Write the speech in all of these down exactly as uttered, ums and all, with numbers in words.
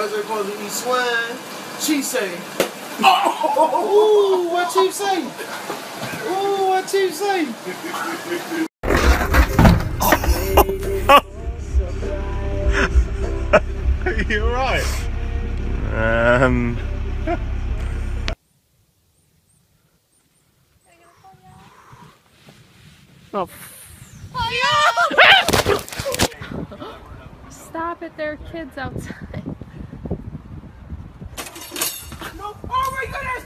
Brothers are supposed to be swine. She say, oh! Ooh, what Chief say? Ooh, what Chief say? You alright? Um. Oh. Stop it, there are kids outside. No, oh my goodness!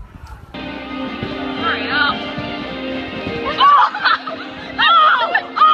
Hurry up! Oh! Oh! Oh!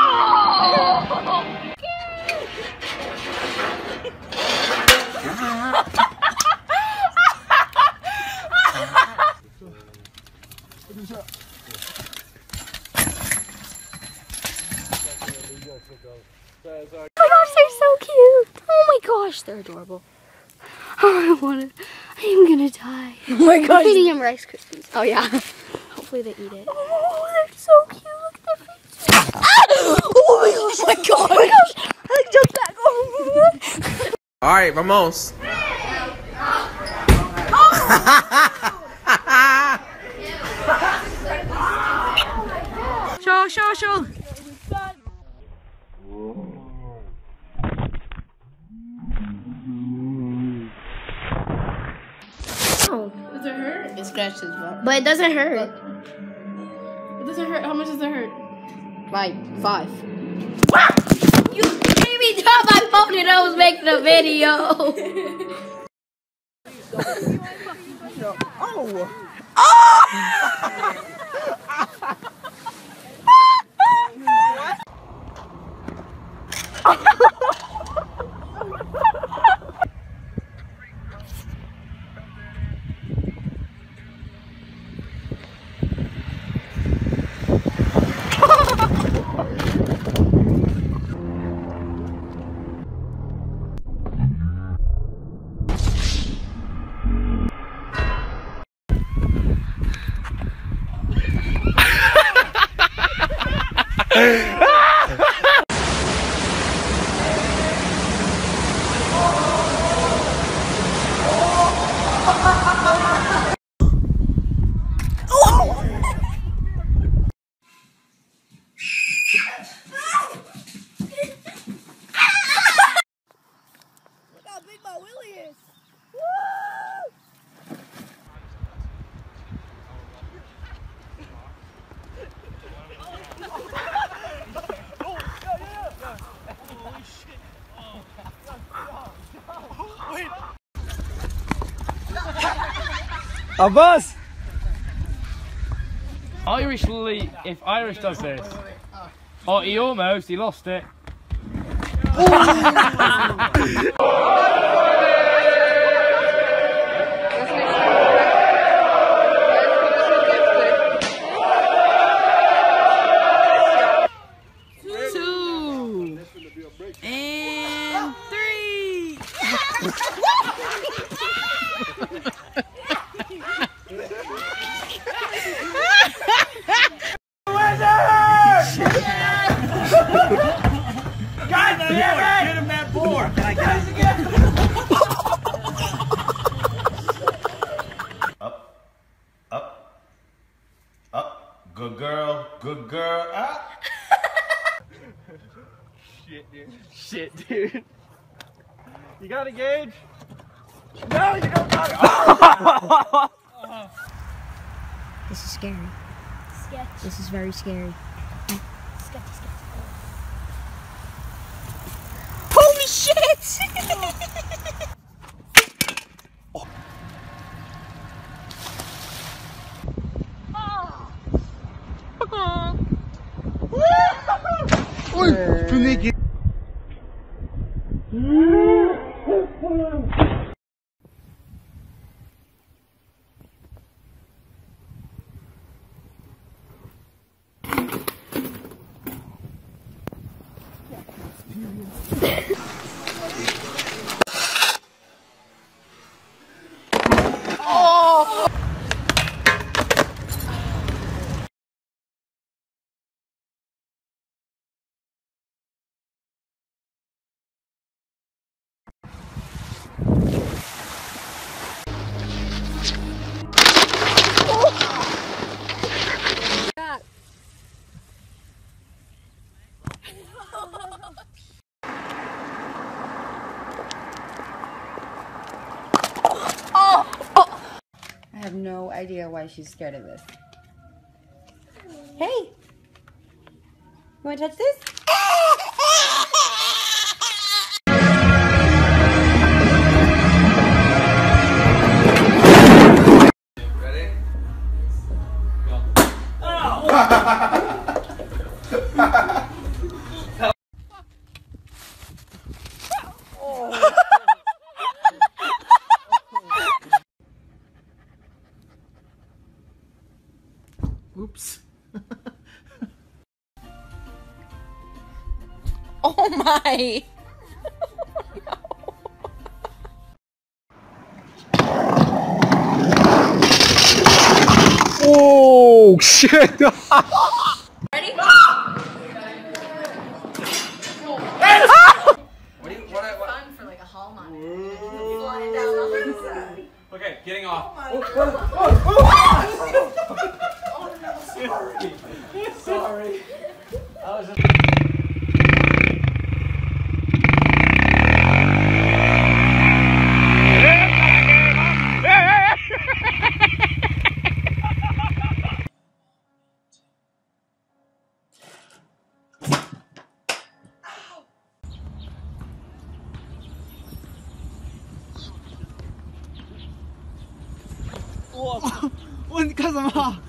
Oh my gosh, they're so cute! Oh my gosh, they're adorable. Oh, I want to. I am gonna die. Oh my gosh. I'm feeding him Rice Krispies. Oh yeah. Hopefully they eat it. Oh, they're so cute. Look at their faces. Ah! Oh my gosh. Oh my god. Oh my gosh. I like jumped back. Oh my god. Alright, vamos. Show, show, show. Oh, does it hurt? It scratched his butt. But it doesn't hurt. It doesn't hurt. How much does it hurt? Like five. What? You made me drop my phone and I was making a video. Oh! Oh! Abbas! Irish, if Irish does this, oh, he almost, he lost it. Two. And three. Guys, get him that board! Can I get it again? Up, up, up. Good girl, good girl. Up. Shit, dude. Shit, dude. You got a gauge? No, you don't got it. This is scary. Sketch. This is very scary. Sketch, sketch. Holy shit! Oi, Finique. no idea why she's scared of this. Hey! You wanna touch this? Ready? Go. Oops. Oh my! Oh shit! Ready? What do you, what, what? Fun for like a hall monitor. Flying down the hillside. Okay, getting off. Oh, no, sorry. Sorry. I was just... 와, 원 가자마.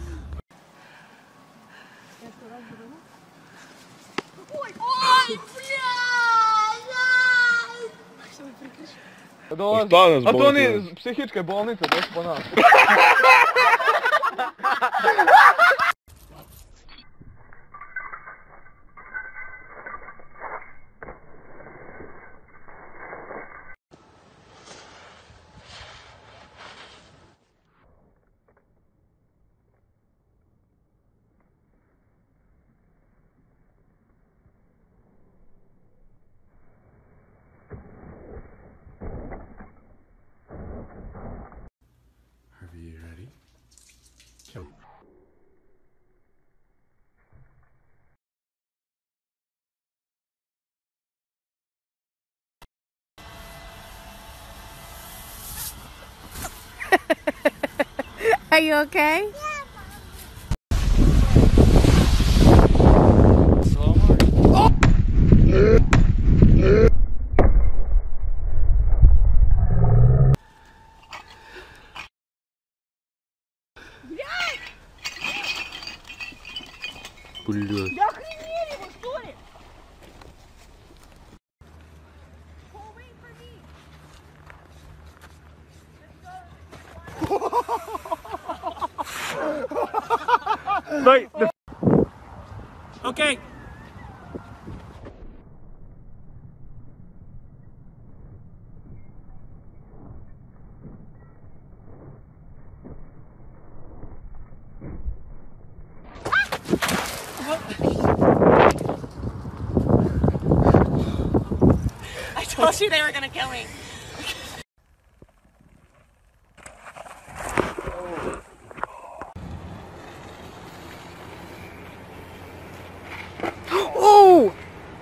A to nie psychiczkę, bolnice, to jest po nas. Are you ready? Come. Are you okay? Блядь. Да охренели вы, что ли? Wait, the... Okay. I told you they were gonna kill me. Oh!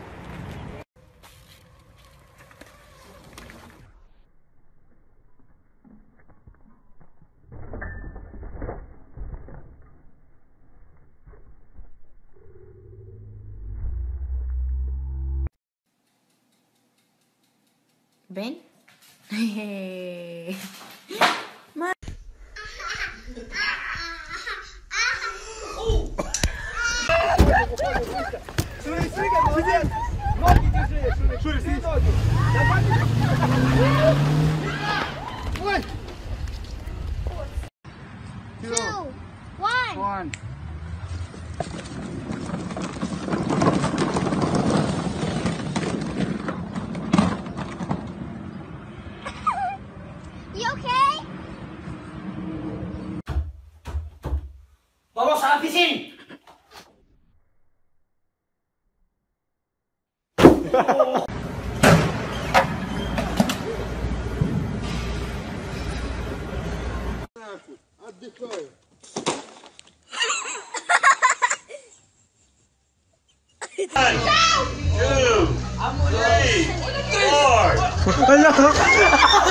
Ben? Hey. My Two, one. One. You okay? ¡Vamos a la piscina! Отдыхаю. Two, three, four.